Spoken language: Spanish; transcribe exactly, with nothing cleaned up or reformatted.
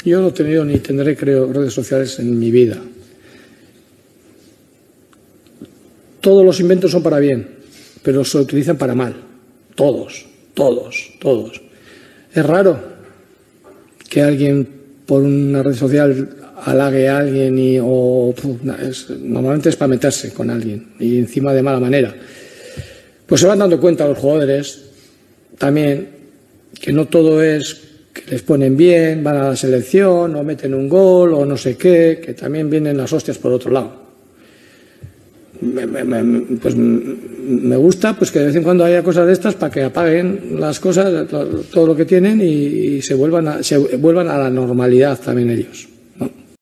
Yo no he tenido ni tendré, creo, redes sociales en mi vida. Todos los inventos son para bien, pero se utilizan para mal. Todos, todos, todos. Es raro que alguien por una red social halague a alguien y, o es, normalmente es para meterse con alguien y encima de mala manera. Pues se van dando cuenta los jugadores también que no todo es que les ponen bien, van a la selección o meten un gol o no sé qué, que también vienen las hostias por otro lado. Me, me, me, pues me gusta pues que de vez en cuando haya cosas de estas para que apaguen las cosas, todo lo que tienen y, y se vuelvan a, se vuelvan a la normalidad también ellos.